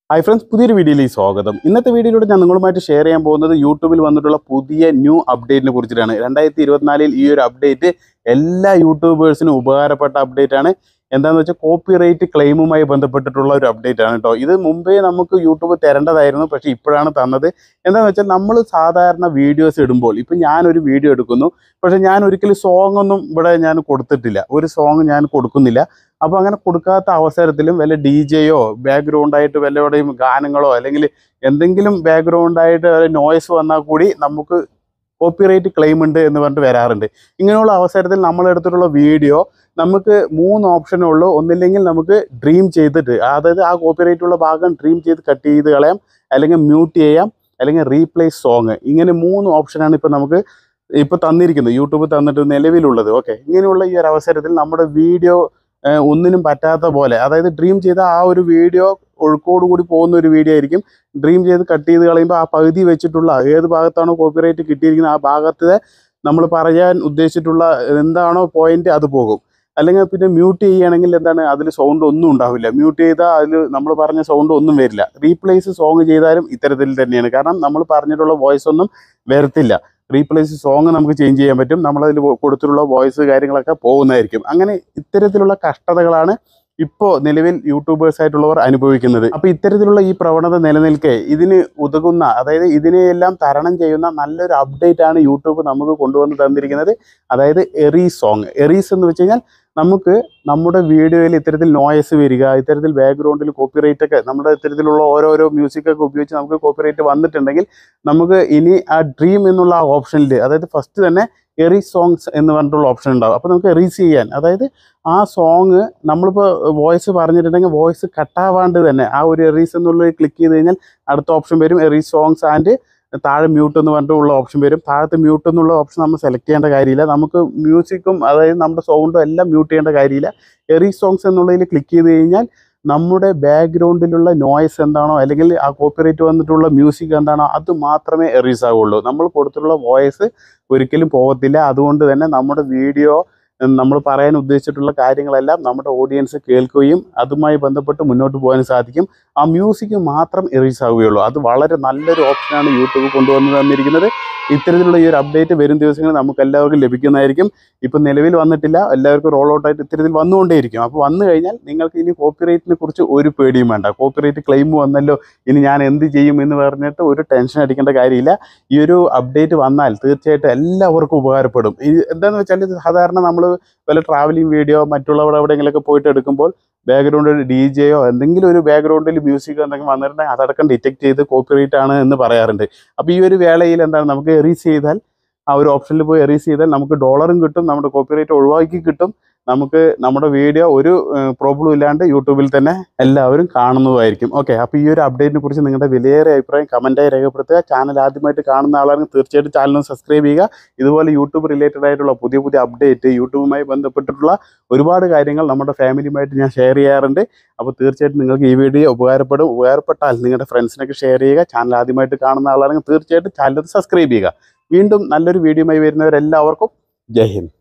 Hi friends, പുതിയൊരു വീഡിയോയിലേക്ക് സ്വാഗതം. ഇന്നത്തെ വീഡിയോയിലൂടെ ഞാൻ നിങ്ങളുമായിട്ട് ഷെയർ ചെയ്യാൻ പോകുന്നത് യൂട്യൂബിൽ വന്നിട്ടുള്ള പുതിയ ന്യൂ അപ്ഡേറ്റിനെ കുറിച്ചിട്ടാണ്. 2024 ഈ ഒരു അപ്ഡേറ്റ് എല്ലാ യൂട്യൂബേഴ്സിനും ഉപകാരപ്പെട്ട അപ്ഡേറ്റ് ആണ്. എന്താണെന്ന് വെച്ചാൽ കോപ്പിറൈറ്റ് ക്ലെയിമുമായി ബന്ധപ്പെട്ടിട്ടുള്ള ഒരു അപ്ഡേറ്റ് ആണ് കേട്ടോ. ഇത് മുമ്പേ നമുക്ക് യൂട്യൂബ് തരേണ്ടതായിരുന്നു, പക്ഷേ ഇപ്പോഴാണ് തന്നത്. എന്താണെന്ന് വെച്ചാൽ നമ്മൾ സാധാരണ വീഡിയോസ് ഇടുമ്പോൾ ഇപ്പം ഞാനൊരു വീഡിയോ എടുക്കുന്നു, പക്ഷേ ഞാൻ ഒരിക്കലും സോങ് ഒന്നും ഇവിടെ ഞാൻ കൊടുത്തിട്ടില്ല, ഒരു സോങ് ഞാൻ കൊടുക്കുന്നില്ല. അപ്പോൾ അങ്ങനെ കൊടുക്കാത്ത അവസരത്തിലും വല്ല DJയോ ബാക്ക്ഗ്രൗണ്ടായിട്ട് വല്ലവിടെയും ഗാനങ്ങളോ അല്ലെങ്കിൽ എന്തെങ്കിലും ബാക്ക്ഗ്രൗണ്ടായിട്ട് നോയ്സ് വന്നാൽ കൂടി നമുക്ക് കോപ്പിറൈറ്റ് ക്ലെയിം ഉണ്ട് എന്ന് പറഞ്ഞിട്ട് വരാറുണ്ട്. ഇങ്ങനെയുള്ള അവസരത്തിൽ നമ്മളെടുത്തിട്ടുള്ള വീഡിയോ നമുക്ക് 3 ഓപ്ഷനേ ഉള്ളൂ. ഒന്നില്ലെങ്കിൽ നമുക്ക് ഡ്രീം ചെയ്തിട്ട്, അതായത് ആ കോപ്പിറൈറ്റുള്ള ഭാഗം ഡ്രീം ചെയ്ത് കട്ട് ചെയ്ത് കളയാം, അല്ലെങ്കിൽ മ്യൂട്ട് ചെയ്യാം, അല്ലെങ്കിൽ റീപ്ലേസ് സോങ്. ഇങ്ങനെ 3 ഓപ്ഷനാണ് ഇപ്പോൾ നമുക്ക് ഇപ്പോൾ തന്നിരിക്കുന്നത്, യൂട്യൂബ് തന്നിട്ട് നിലവിലുള്ളത്. ഓക്കെ, ഇങ്ങനെയുള്ള ഈ ഒരു അവസരത്തിൽ നമ്മുടെ വീഡിയോ ഒന്നിനും പറ്റാത്ത പോലെ, അതായത് ഡ്രീം ചെയ്ത ആ ഒരു വീഡിയോ ഒഴുക്കോടുകൂടി പോകുന്ന ഒരു വീഡിയോ ആയിരിക്കും. ഡ്രീം ചെയ്ത് കട്ട് ചെയ്ത് കളയുമ്പോൾ ആ പകുതി വെച്ചിട്ടുള്ള ഏത് ഭാഗത്താണോ കോപ്പിറൈറ്റ് കിട്ടിയിരിക്കുന്നത് ആ ഭാഗത്ത് നമ്മൾ പറയാൻ ഉദ്ദേശിച്ചിട്ടുള്ള എന്താണോ പോയിന്റ് അത് പോകും. അല്ലെങ്കിൽ പിന്നെ മ്യൂട്ട് ചെയ്യുകയാണെങ്കിൽ എന്താണ്, അതിൽ സൗണ്ട് ഒന്നും ഉണ്ടാവില്ല. മ്യൂട്ട് ചെയ്താൽ അതിൽ നമ്മൾ പറഞ്ഞ സൗണ്ട് ഒന്നും വരില്ല. റീപ്ലേസ് സോങ് ചെയ്താലും ഇത്തരത്തിൽ തന്നെയാണ്, കാരണം നമ്മൾ പറഞ്ഞിട്ടുള്ള വോയിസ് ഒന്നും വരത്തില്ല. റീപ്ലേസ് സോങ് നമുക്ക് ചേഞ്ച് ചെയ്യാൻ പറ്റും, നമ്മളതിൽ കൊടുത്തിട്ടുള്ള വോയിസ് കാര്യങ്ങളൊക്കെ പോകുന്നതായിരിക്കും. അങ്ങനെ ഇത്തരത്തിലുള്ള കഷ്ടതകളാണ് ഇപ്പോൾ നിലവിൽ യൂട്യൂബേഴ്സ് ആയിട്ടുള്ളവർ അനുഭവിക്കുന്നത്. അപ്പോൾ ഇത്തരത്തിലുള്ള ഈ പ്രവണത നിലനിൽക്കെ ഇതിന് ഉതകുന്ന, അതായത് ഇതിനെയെല്ലാം തരണം ചെയ്യുന്ന നല്ലൊരു അപ്ഡേറ്റ് ആണ് യൂട്യൂബ് നമുക്ക് കൊണ്ടുവന്ന് തന്നിരിക്കുന്നത്. അതായത് എറീസ് സോങ്. എറീസ് എന്ന് വെച്ച് കഴിഞ്ഞാൽ നമുക്ക് നമ്മുടെ വീഡിയോയിൽ ഇത്തരത്തിൽ നോയ്സ് വരിക, ഇത്തരത്തിൽ ബാക്ക്ഗ്രൗണ്ടിൽ കോപ്പിറൈറ്റ് ഒക്കെ, നമ്മുടെ ഇത്തരത്തിലുള്ള ഓരോരോ മ്യൂസിക്കൊക്കെ ഉപയോഗിച്ച് നമുക്ക് കോപ്പിറൈറ്റ് വന്നിട്ടുണ്ടെങ്കിൽ നമുക്ക് ഇനി ആ ഡ്രീം എന്നുള്ള ആ ഓപ്ഷനിൽ, അതായത് ഫസ്റ്റ് തന്നെ എറീസ് സോങ്സ് എന്ന് പറഞ്ഞിട്ടുള്ള ഓപ്ഷൻ ഉണ്ടാവും. അപ്പോൾ നമുക്ക് എറീസ് ചെയ്യാൻ, അതായത് ആ സോങ് നമ്മളിപ്പോൾ വോയിസ് പറഞ്ഞിട്ടുണ്ടെങ്കിൽ വോയിസ് കട്ടാവാണ്ട് തന്നെ ആ ഒരു എറീസ് എന്നുള്ളത് ക്ലിക്ക് ചെയ്ത് കഴിഞ്ഞാൽ അടുത്ത ഓപ്ഷൻ വരും എറീസ് സോങ്സ് ആൻഡ് താഴെ മ്യൂട്ട് എന്ന് പറഞ്ഞിട്ടുള്ള ഓപ്ഷൻ വരും. താഴത്തെ മ്യൂട്ട് എന്നുള്ള ഓപ്ഷൻ നമ്മൾ സെലക്ട് ചെയ്യേണ്ട കാര്യമില്ല. നമുക്ക് മ്യൂസിക്കും അതായത് നമ്മുടെ സൗണ്ടും എല്ലാം മ്യൂട്ട് ചെയ്യേണ്ട കാര്യമില്ല. എറീസ് സോങ്സ് എന്നുള്ളതിൽ ക്ലിക്ക് ചെയ്ത് കഴിഞ്ഞാൽ നമ്മുടെ ബാക്ക്ഗ്രൗണ്ടിലുള്ള നോയ്സ് എന്താണോ അല്ലെങ്കിൽ ആ കോപ്പിറൈറ്റ് വന്നിട്ടുള്ള മ്യൂസിക് എന്താണോ അത് മാത്രമേ എറീസ് ആവുള്ളൂ. നമ്മൾ കൊടുത്തിട്ടുള്ള വോയിസ് ഒരിക്കലും പോകത്തില്ല. അതുകൊണ്ട് തന്നെ നമ്മുടെ വീഡിയോ നമ്മൾ പറയാൻ ഉദ്ദേശിച്ചിട്ടുള്ള കാര്യങ്ങളെല്ലാം നമ്മുടെ ഓഡിയൻസ് കേൾക്കുകയും അതുമായി ബന്ധപ്പെട്ട് മുന്നോട്ട് പോകാൻ സാധിക്കും. ആ മ്യൂസിക് മാത്രം എറീസ് ആവുകയുള്ളൂ. അത് വളരെ നല്ലൊരു ഓപ്ഷനാണ് യൂട്യൂബ് കൊണ്ടുവന്ന് തന്നിരിക്കുന്നത്. ഇത്തരത്തിലുള്ള ഈ ഒരു അപ്ഡേറ്റ് വരും ദിവസങ്ങളിൽ നമുക്ക് എല്ലാവർക്കും ലഭിക്കുന്നതായിരിക്കും. ഇപ്പം നിലവിൽ വന്നിട്ടില്ല, എല്ലാവർക്കും റോൾ ഔട്ടായിട്ട് ഇത്തരത്തിൽ വന്നുകൊണ്ടേയിരിക്കും. അപ്പോൾ വന്നു കഴിഞ്ഞാൽ നിങ്ങൾക്ക് ഇനി കോപ്പിറൈറ്റിനെ കുറിച്ച് ഒരു പേടിയും വേണ്ട. കോപ്പിറൈറ്റ് ക്ലെയിം വന്നല്ലോ, ഇനി ഞാൻ എന്ത് ചെയ്യും എന്ന് പറഞ്ഞിട്ട് ഒരു ടെൻഷൻ അടിക്കേണ്ട കാര്യമില്ല. ഈ ഒരു അപ്ഡേറ്റ് വന്നാൽ തീർച്ചയായിട്ടും എല്ലാവർക്കും ഉപകാരപ്പെടും. എന്താണെന്ന് വെച്ചാൽ സാധാരണ നമ്മൾ വല്ല ട്രാവലിംഗ് വീഡിയോ മറ്റുള്ളവിടെ എവിടെയെങ്കിലുമൊക്കെ പോയിട്ട് എടുക്കുമ്പോൾ ബാക്ക്ഗ്രൗണ്ടിൽ DJയോ എന്തെങ്കിലും ഒരു ബാക്ക്ഗ്രൗണ്ടിൽ മ്യൂസിക്കോ എന്തെങ്കിലും വന്നിട്ടുണ്ടെങ്കിൽ അതടക്കം ഡിറ്റക്ട് ചെയ്ത് കോപ്പിറൈറ്റ് ആണ് എന്ന് പറയാറുണ്ട്. അപ്പോൾ ഈ ഒരു വേളയിൽ എന്താണ്, നമുക്ക് എറീസ് ചെയ്താൽ ആ ഒരു ഓപ്ഷനിൽ പോയി എറീസ് ചെയ്താൽ നമുക്ക് ഡോളറും കിട്ടും, നമ്മുടെ കോപ്പിറൈറ്റ് ഒഴിവാക്കി കിട്ടും. നമുക്ക് നമ്മുടെ വീഡിയോ ഒരു പ്രോബ്ലം ഇല്ലാണ്ട് യൂട്യൂബിൽ തന്നെ എല്ലാവരും കാണുന്നതായിരിക്കും. ഓക്കെ, അപ്പോൾ ഈ ഒരു അപ്ഡേറ്റിനെ കുറിച്ച് നിങ്ങളുടെ വിലയേറിയ അഭിപ്രായം കമൻറ്റായി രേഖപ്പെടുത്തുക. ചാനൽ ആദ്യമായിട്ട് കാണുന്ന ആളാണെങ്കിൽ തീർച്ചയായിട്ടും ചാനൽ സബ്സ്ക്രൈബ് ചെയ്യുക. ഇതുപോലെ യൂട്യൂബ് റിലേറ്റഡ് ആയിട്ടുള്ള പുതിയ പുതിയ അപ്ഡേറ്റ്, യൂട്യൂബുമായി ബന്ധപ്പെട്ടിട്ടുള്ള ഒരുപാട് കാര്യങ്ങൾ നമ്മുടെ ഫാമിലിയുമായിട്ട് ഞാൻ ഷെയർ ചെയ്യാറുണ്ട്. അപ്പോൾ തീർച്ചയായിട്ടും നിങ്ങൾക്ക് ഈ വീഡിയോ ഉപകാരപ്പെടും. ഉപകാരപ്പെട്ടാൽ നിങ്ങളുടെ ഫ്രണ്ട്സിനൊക്കെ ഷെയർ ചെയ്യുക. ചാനൽ ആദ്യമായിട്ട് കാണുന്ന ആളാണെങ്കിൽ തീർച്ചയായിട്ടും ചാനൽ സബ്സ്ക്രൈബ് ചെയ്യുക. വീണ്ടും നല്ലൊരു വീഡിയോയുമായി വരുന്നവരെല്ലാവർക്കും ജയ് ഹിന്ദ്.